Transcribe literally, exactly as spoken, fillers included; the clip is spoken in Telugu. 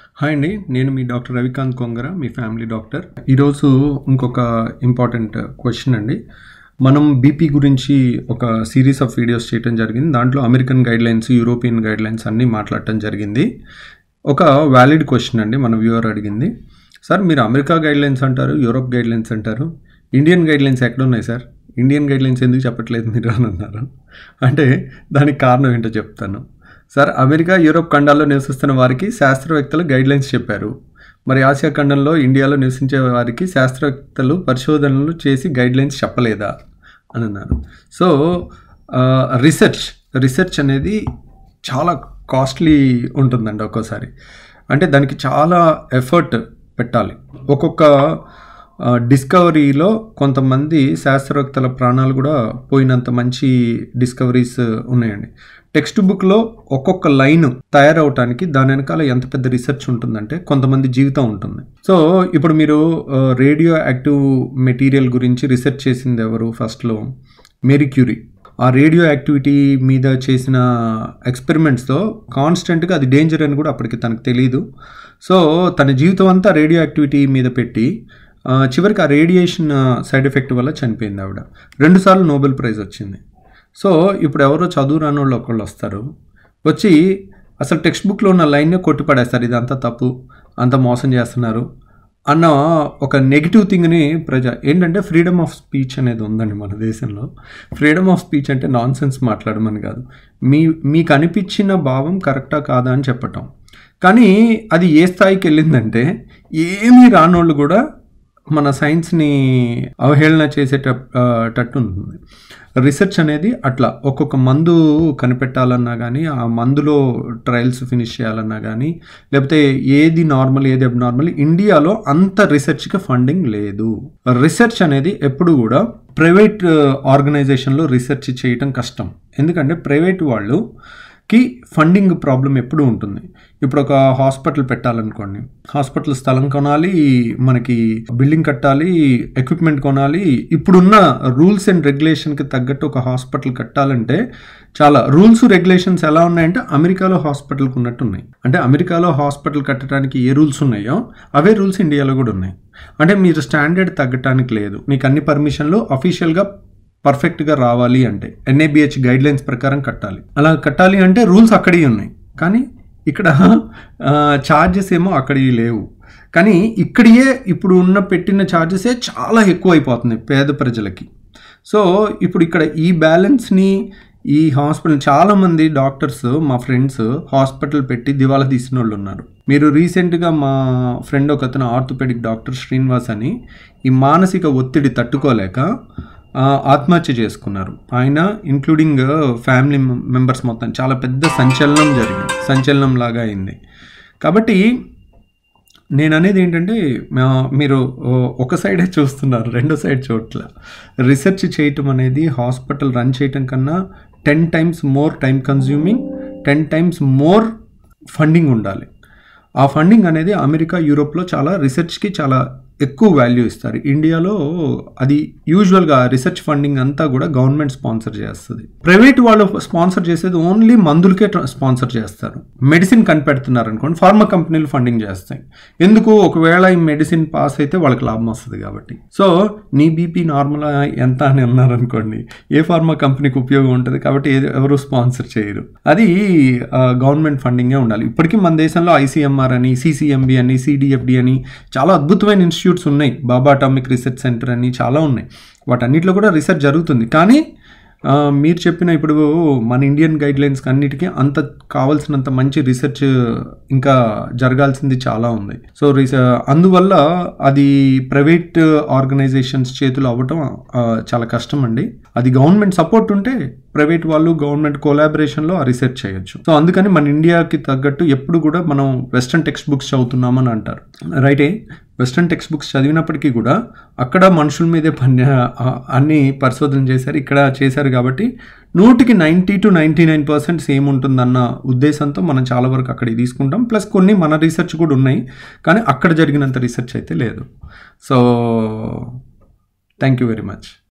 హాయ్ అండి, నేను మీ డాక్టర్ రవికాంత్ కొంగర, మీ ఫ్యామిలీ డాక్టర్. ఈరోజు ఇంకొక ఇంపార్టెంట్ క్వశ్చన్ అండి. మనం బీపీ గురించి ఒక సిరీస్ ఆఫ్ వీడియోస్ చేయడం జరిగింది. దాంట్లో అమెరికన్ గైడ్లైన్స్, యూరోపియన్ గైడ్లైన్స్ అన్నీ మాట్లాడటం జరిగింది. ఒక వ్యాలిడ్ క్వశ్చన్ అండి మన వ్యూవర్ అడిగింది. సార్, మీరు అమెరికా గైడ్లైన్స్ అంటారు, యూరోప్ గైడ్లైన్స్ అంటారు, ఇండియన్ గైడ్లైన్స్ ఎక్కడ ఉన్నాయి సార్? ఇండియన్ గైడ్లైన్స్ ఎందుకు చెప్పట్లేదు మీరు అని అన్నారు. అంటే దానికి కారణం ఏంటో చెప్తాను. సార్, అమెరికా, యూరోప్ ఖండాల్లో నివసిస్తున్న వారికి శాస్త్రవేత్తలు గైడ్లైన్స్ చెప్పారు. మరి ఆసియా ఖండంలో, ఇండియాలో నివసించే వారికి శాస్త్రవేత్తలు పరిశోధనలు చేసి గైడ్లైన్స్ చెప్పలేదా అని అన్నారు. సో రీసెర్చ్ రీసెర్చ్ అనేది చాలా కాస్ట్లీ ఉంటుందండి ఒక్కోసారి. అంటే దానికి చాలా ఎఫర్ట్ పెట్టాలి. ఒక్కొక్క డిస్కవరీలో కొంతమంది శాస్త్రవేత్తల ప్రాణాలు కూడా పోయినంత మంచి డిస్కవరీస్ ఉన్నాయండి. టెక్స్ట్ బుక్లో ఒక్కొక్క లైన్ తయారవటానికి దాని వెనకాల ఎంత పెద్ద రీసెర్చ్ ఉంటుందంటే కొంతమంది జీవితం ఉంటుంది. సో ఇప్పుడు మీరు రేడియో యాక్టివ్ మెటీరియల్ గురించి రీసెర్చ్ చేసింది ఎవరు? ఫస్ట్లో మేరీ క్యూరీ. ఆ రేడియో యాక్టివిటీ మీద చేసిన ఎక్స్పెరిమెంట్స్తో కాన్స్టెంట్గా అది డేంజర్ అని కూడా అప్పటికి తనకు తెలియదు. సో తన జీవితం అంతా రేడియో యాక్టివిటీ మీద పెట్టి చివరికి ఆ రేడియేషన్ సైడ్ ఎఫెక్ట్ వల్ల చనిపోయింది ఆవిడ. రెండుసార్లు నోబెల్ ప్రైజ్ వచ్చింది. సో ఇప్పుడు ఎవరో చదువు రాని వాళ్ళు ఒకళ్ళు వస్తారు, వచ్చి అసలు టెక్స్ట్ బుక్లో ఉన్న లైన్నే కొట్టిపడేస్తారు, ఇదంతా తప్పు, అంత మోసం చేస్తున్నారు అన్న ఒక నెగిటివ్ థింగ్ని ప్రజ ఏంటంటే ఫ్రీడమ్ ఆఫ్ స్పీచ్ అనేది ఉందండి మన దేశంలో. ఫ్రీడమ్ ఆఫ్ స్పీచ్ అంటే నాన్ సెన్స్ మాట్లాడమని కాదు, మీ మీకు అనిపించిన భావం కరెక్టా కాదా అని చెప్పటం. కానీ అది ఏ స్థాయికి వెళ్ళిందంటే ఏమీ రానోళ్ళు కూడా మన సైన్స్ని అవహేళన చేసేటట్టు ఉంటుంది. రీసెర్చ్ అనేది అట్లా ఒక్కొక్క మందు కనిపెట్టాలన్నా కానీ, ఆ మందులో ట్రయల్స్ ఫినిష్ చేయాలన్నా కానీ, లేకపోతే ఏది నార్మల్ ఏది అబ్నార్మల్, ఇండియాలో అంత రీసెర్చ్కి ఫండింగ్ లేదు. రీసెర్చ్ అనేది ఎప్పుడు కూడా ప్రైవేట్ ఆర్గనైజేషన్లో రీసెర్చ్ చేయటం కష్టం. ఎందుకంటే ప్రైవేట్ వాళ్ళు కి ఫండింగ్ ప్రాబ్లం ఎప్పుడు ఉంటుంది. ఇప్పుడు ఒక హాస్పిటల్ పెట్టాలనుకోండి, హాస్పిటల్ స్థలం కొనాలి, మనకి బిల్డింగ్ కట్టాలి, ఎక్విప్మెంట్ కొనాలి. ఇప్పుడున్న రూల్స్ అండ్ రెగ్యులేషన్కి తగ్గట్టు ఒక హాస్పిటల్ కట్టాలంటే చాలా రూల్స్ రెగ్యులేషన్స్ ఎలా ఉన్నాయంటే అమెరికాలో హాస్పిటల్కి ఉన్నట్టు ఉన్నాయి. అంటే అమెరికాలో హాస్పిటల్ కట్టడానికి ఏ రూల్స్ ఉన్నాయో అవే రూల్స్ ఇండియాలో కూడా ఉన్నాయి. అంటే మీరు స్టాండర్డ్ తగ్గటానికి లేదు, మీకు అన్ని పర్మిషన్లు అఫీషియల్గా పర్ఫెక్ట్గా రావాలి అంటే ఎన్ఏబిహెచ్ గైడ్లైన్స్ ప్రకారం కట్టాలి. అలా కట్టాలి అంటే రూల్స్ అక్కడే ఉన్నాయి, కానీ ఇక్కడ ఛార్జెస్ ఏమో అక్కడి లేవు. కానీ ఇక్కడియే ఇప్పుడు ఉన్న పెట్టిన ఛార్జెసే చాలా ఎక్కువ అయిపోతున్నాయి పేద ప్రజలకి. సో ఇప్పుడు ఇక్కడ ఈ బ్యాలెన్స్ని ఈ హాస్పిటల్ చాలామంది డాక్టర్స్, మా ఫ్రెండ్స్ హాస్పిటల్ పెట్టి దివాలా తీసిన వాళ్ళు ఉన్నారు. మీరు రీసెంట్గా మా ఫ్రెండ్ ఒక అతను ఆర్థోపెడిక్ డాక్టర్ శ్రీనివాస్ అని, ఈ మానసిక ఒత్తిడి తట్టుకోలేక ఆత్మహత్య చేసుకున్నారు. ఆయన ఇంక్లూడింగ్ ఫ్యామిలీ మెంబర్స్ మొత్తం చాలా పెద్ద సంచలనం జరిగింది, సంచలనం లాగా అయింది. కాబట్టి నేను అనేది ఏంటంటే మీరు ఒక సైడే చూస్తున్నారు, రెండో సైడ్ చూడట్ల. రీసెర్చ్ చేయటం అనేది హాస్పిటల్ రన్ చేయటం కన్నా ten times more time consuming, ten times more funding ఉండాలి. ఆ ఫండింగ్ అనేది అమెరికా, యూరోప్లో చాలా రీసెర్చ్కి చాలా ఎక్కువ వాల్యూ ఇస్తారు. ఇండియాలో అది యూజువల్గా రీసెర్చ్ ఫండింగ్ అంతా కూడా గవర్నమెంట్ స్పాన్సర్ చేస్తుంది. ప్రైవేట్ వాళ్ళు స్పాన్సర్ చేసేది ఓన్లీ మందులకే స్పాన్సర్ చేస్తారు. మెడిసిన్ కనిపెడుతున్నారు అనుకోండి, ఫార్మా కంపెనీలు ఫండింగ్ చేస్తాయి. ఎందుకు? ఒకవేళ ఈ మెడిసిన్ పాస్ అయితే వాళ్ళకి లాభం వస్తుంది కాబట్టి. సో నీ బీపీ నార్మల్ ఎంత అని అన్నారు అనుకోండి, ఏ ఫార్మా కంపెనీకి ఉపయోగం ఉంటుంది కాబట్టి ఎవరు స్పాన్సర్ చేయరు. అది గవర్నమెంట్ ఫండింగే ఉండాలి. ఇప్పటికీ మన దేశంలో ఐసీఎంఆర్ అని, సిసిఎంబి అని, సిడిఎఫ్డి అని చాలా అద్భుతమైన ఇన్స్టిట్యూట్ ఉన్నాయి. బాబా అటామిక్ రీసెర్చ్ సెంటర్ అని చాలా ఉన్నాయి. వాటన్నిటిలో కూడా రీసెర్చ్ జరుగుతుంది. కానీ మీరు చెప్పిన ఇప్పుడు మన ఇండియన్ గైడ్లైన్స్కి అన్నిటికీ అంత కావాల్సినంత మంచి రీసెర్చ్ ఇంకా జరగాల్సింది చాలా ఉంది. సో రీసె అందువల్ల అది ప్రైవేట్ ఆర్గనైజేషన్స్ చేతులు అవ్వటం చాలా కష్టం అండి. అది గవర్నమెంట్ సపోర్ట్ ఉంటే ప్రైవేట్ వాళ్ళు గవర్నమెంట్ కోలాబరేషన్లో ఆ రీసెర్చ్ చేయొచ్చు. సో అందుకని మన ఇండియాకి తగ్గట్టు ఎప్పుడు కూడా మనం వెస్ట్రన్ టెక్స్ట్ బుక్స్ చదువుతున్నామని అంటారు. రైటే, వెస్ట్రన్ టెక్స్ట్ బుక్స్ చదివినప్పటికీ కూడా అక్కడ మనుషుల మీదే పని అన్ని పరిశోధన చేశారు, ఇక్కడ చేశారు. కాబట్టి నూటికి ninety two ninety nine percent same ఉంటుందన్న ఉద్దేశంతో మనం చాలా వరకు అక్కడికి తీసుకుంటాం. ప్లస్ కొన్ని మన రీసెర్చ్ కూడా ఉన్నాయి, కానీ అక్కడ జరిగినంత రీసెర్చ్ అయితే లేదు. So thank you very much.